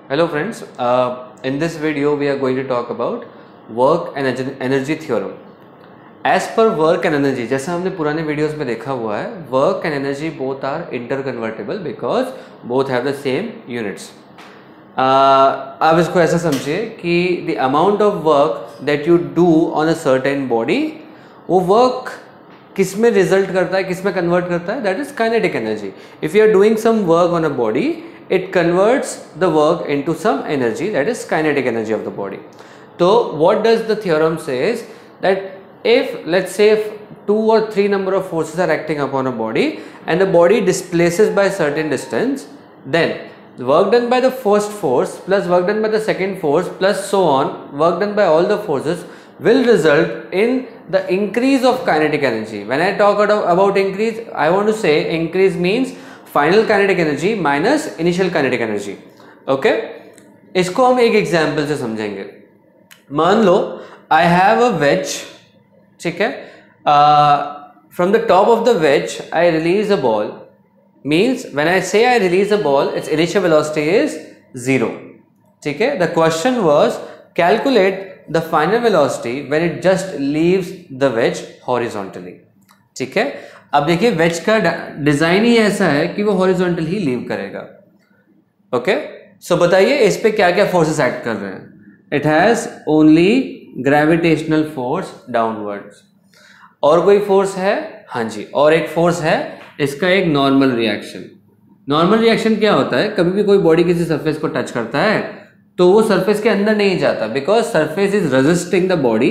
Hello friends, in this video we are going to talk about work and energy theorem. As per work and energy, जैसा हमने पुराने videos में देखा हुआ है, work and energy both are interconvertible because both have the same units. आप इसको ऐसा समझिए कि the amount of work that you do on a certain body, वो work किस में रिजल्ट करता है, किस में कन्वर्ट करता है, that is kinetic energy. If you are doing some work on a body, it converts the work into some energy, that is kinetic energy of the body. So what does the theorem says that if let's say if 2 or 3 number of forces are acting upon a body and the body displaces by a certain distance, then the work done by the first force plus work done by the second force plus so on, work done by all the forces will result in the increase of kinetic energy. When I talk about increase, I want to say increase means final kinetic energy minus initial kinetic energy. Okay, इसको हम एक example से समझेंगे. मान लो I have a wedge, ठीक है, from the top of the wedge I release a ball. Means when I say I release a ball it's initial velocity is 0. ठीक है, the question was calculate the final velocity when it just leaves the wedge horizontally. ठीक है, अब देखिए veg का design ही ऐसा है कि वो हॉरिजॉन्टल ही लीव करेगा. ओके, सो बताइए इस पे क्या क्या फोर्सेस एक्ट कर रहे हैं. It has only gravitational force downwards. और कोई फोर्स है? हाँ जी, और एक फोर्स है, इसका एक नॉर्मल रिएक्शन. नॉर्मल रिएक्शन क्या होता है? कभी भी कोई बॉडी किसी सरफेस को टच करता है तो वो सरफेस के अंदर नहीं जाता, because surface is resisting the body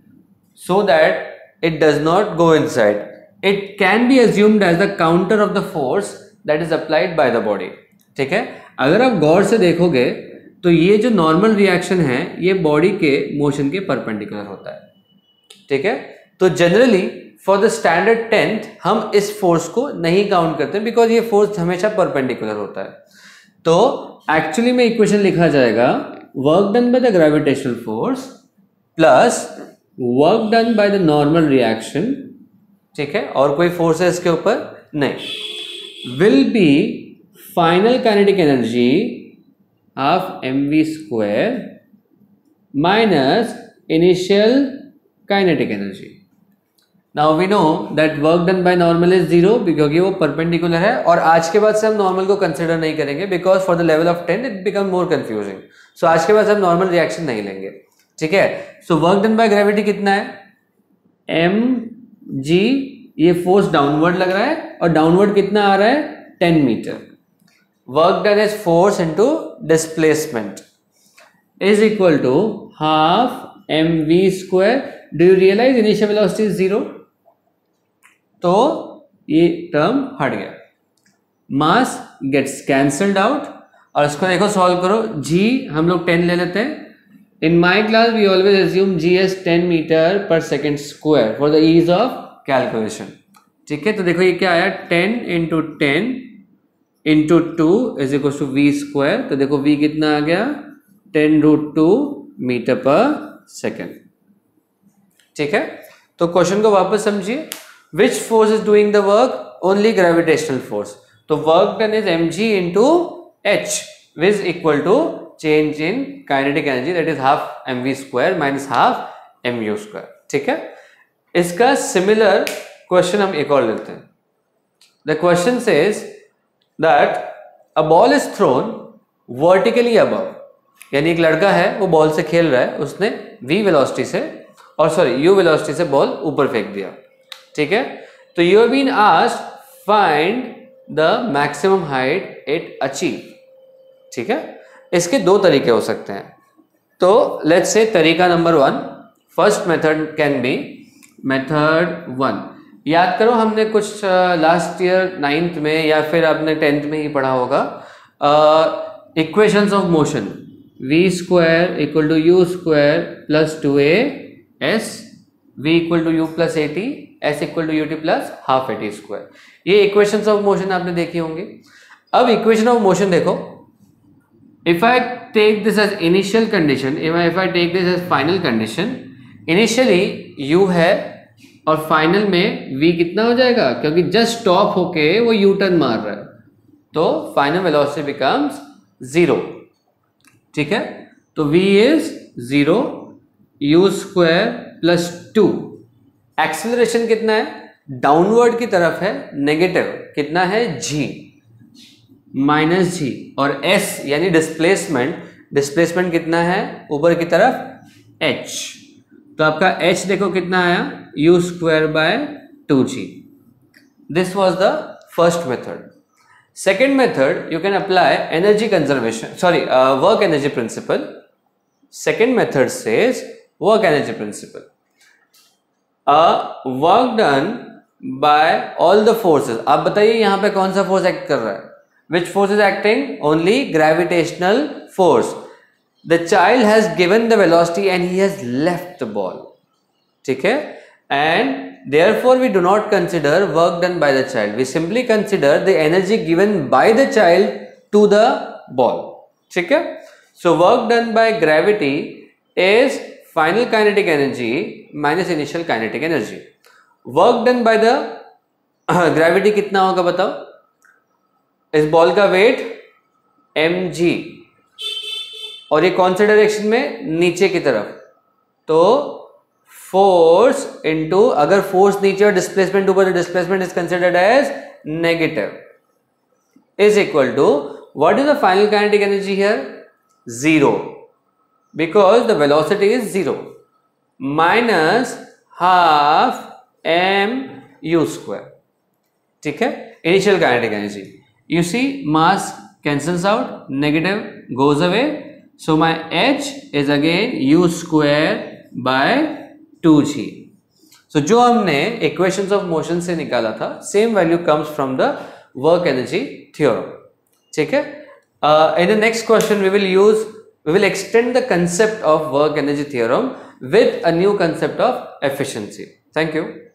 so that it does not go inside. It can be assumed as the counter of the force that is applied by the body. ठीक है, अगर आप गौर से देखोगे तो ये जो नॉर्मल रिएक्शन है ये बॉडी के मोशन के परपेंडिकुलर होता है. ठीक है, तो generally for the standard 10th हम इस फोर्स को नहीं काउंट करते बिकॉज ये फोर्स हमेशा परपेंडिकुलर होता है. तो एक्चुअली में इक्वेशन लिखा जाएगा work done by the gravitational force plus work done by the normal reaction. ठीक है, और कोई फोर्स है इसके ऊपर? नहीं. Will be final kinetic energy of mv² minus initial kinetic energy. Now we know that work done by normal is 0 क्योंकि वो परपेंडिकुलर है. और आज के बाद से हम नॉर्मल को कंसिडर नहीं करेंगे because for the level of 10 it become more confusing. So आज के बाद हम नॉर्मल रिएक्शन नहीं लेंगे. ठीक है, so work done by gravity कितना है? mg, ये फोर्स डाउनवर्ड लग रहा है और डाउनवर्ड कितना आ रहा है? 10 meter. Work done is force into displacement is equal to half mv². Do you realise initial velocity is 0? तो ये टर्म हट गया. मास गेट्स कैंसल्ड आउट और इसको देखो सॉल्व करो. g हम लोग 10 ले लेते हैं. In my class, we always assume g as 10 meter per second square for the ease of calculation. ठीक है, तो देखो ये क्या आया? 10 into 10 into 2 is equals to v². तो देखो v कितना आ गया? 10√2 मीटर पर सेकेंड. ठीक है, तो क्वेश्चन को वापस समझिए. Which force is doing the work? Only gravitational force. तो work done is mg into h, which is equal to change in kinetic energy, that is half mv² minus half mu². ठीक है, इसका similar question हम एक और लेते हैं. The question says that a ball is thrown vertically above. यानी एक लड़का है, वो बॉल से खेल रहा है, उसने v वेलोसिटी से u वेलोसिटी से बॉल ऊपर फेंक दिया. ठीक है, तो you have been asked find the maximum height it achieve. ठीक है, इसके दो तरीके हो सकते हैं. तो लेट्स से तरीका number 1, first method can be method 1. याद करो हमने कुछ लास्ट ईयर 9th में या फिर आपने 10th में ही पढ़ा होगा equations of motion. v² equal to u² plus 2as, v equal to u plus 80, s equal to ut plus half 80². ये इक्वेशंस ऑफ मोशन आपने देखी होंगी. अब इक्वेशन ऑफ मोशन देखो. If I take this as initial condition, if I take this as final condition, initially u है और final में v कितना हो जाएगा? क्योंकि जस्ट स्टॉप होके वो यू टर्न मार रहा है तो फाइनल वेलोसिटी बिकम्स 0. ठीक है, तो v is 0, u square plus 2। Acceleration कितना है, डाउनवर्ड की तरफ है, नेगेटिव कितना है, g माइनस जी, और s यानी डिस्प्लेसमेंट कितना है, ऊपर की तरफ h। तो आपका h देखो कितना आया, u square by 2g। This was the first method. Second method, you can apply energy conservation, work energy principle. Second method says work energy principle. Work done by all the forces. आप बताइए यहाँ पे कौन सा force act कर रहा है? Which force is acting? Only gravitational force. The child has given the velocity and he has left the ball. ठीक है? And therefore we do not consider work done by the child. We simply consider the energy given by the child to the ball. ठीक है? So work done by gravity is final kinetic energy minus initial kinetic energy. Work done by the gravity कितना होगा बताओ? इस ball का wait mg, और ये कौन से डायरेक्शन में, नीचे की तरफ, तो फोर्स इनटू, अगर फोर्स नीचे और डिस्प्लेसमेंट ऊपर, displacement is considered as negative, is equal to what is the final kinetic energy here, 0, because the velocity is 0, minus half M U square. ठीक है, initial kinetic energy, you see mass cancels out, negative goes away, so my h is again u square by 2g। So जो हमने इक्वेशंस of मोशन से निकाला था, same value comes from the work energy theorem. ठीक है, in the next question we will extend the concept of work energy theorem with a new concept of efficiency. Thank you.